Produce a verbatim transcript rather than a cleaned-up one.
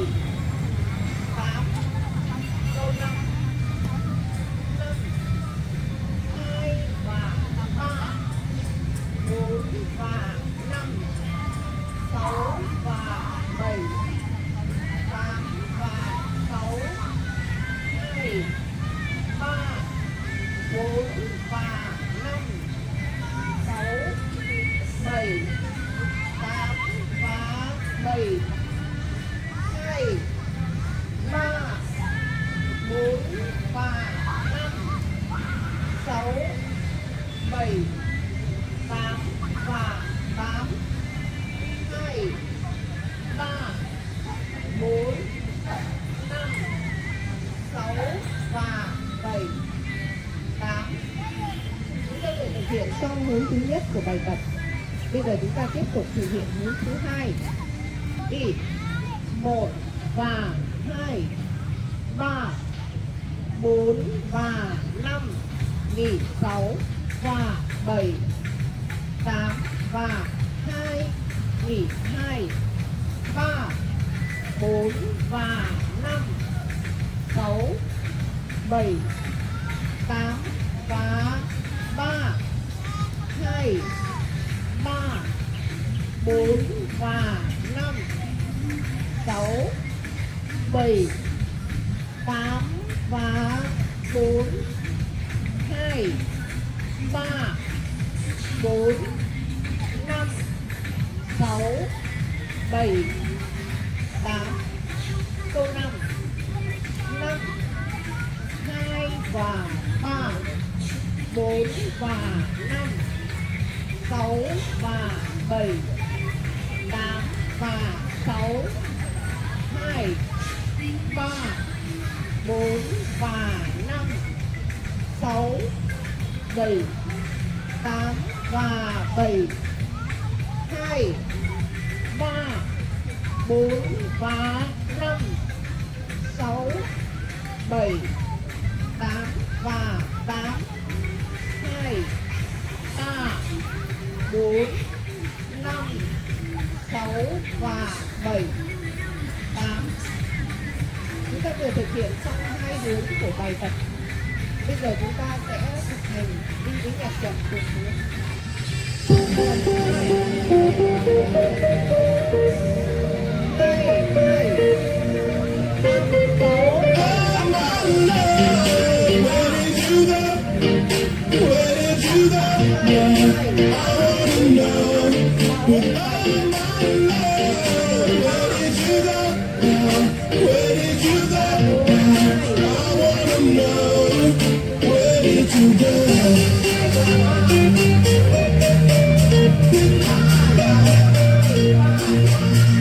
bảy, tám, câu năm, năm, hai và ba, bốn và năm, sáu và bảy, tám và sáu, hai, ba, bốn và năm, sáu, bảy, tám và bảy, hai, ba, bốn và năm, sáu, bảy, tám và tám, hai, ba, bốn, năm, sáu và bảy, tám. Chúng ta vừa thực hiện xong hướng thứ nhất của bài tập. Bây giờ chúng ta tiếp tục thực hiện hướng thứ hai. Đi một và hai, ba, bốn và năm, nghỉ sáu và bảy, tám và hai, nghỉ hai, ba, bốn và năm, sáu, bảy, tám và ba, hai, ba, bốn và năm, sáu, bảy, tám và bốn, hai, ba, bốn, năm, sáu, bảy, tám. Câu năm, năm, hai và ba, bốn và năm, sáu và bảy, tám và sáu, hai, ba, bốn và năm, sáu, bảy, tám và bảy, hai, ba, bốn và năm, sáu, bảy, tám và tám, hai, ba, bốn, năm, sáu và bảy, tám. Chúng ta vừa thực hiện xong hai hướng của bài tập. Bây giờ chúng ta sẽ thực hành đi với nhạc chậm cùng hướng. Hai, hai, Where did you go?